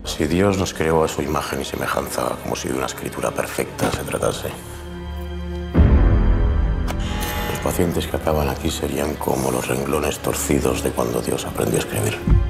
Si Dios nos creó a su imagen y semejanza, como si de una escritura perfecta se tratase, los pacientes que acaban aquí serían como los renglones torcidos de cuando Dios aprendió a escribir.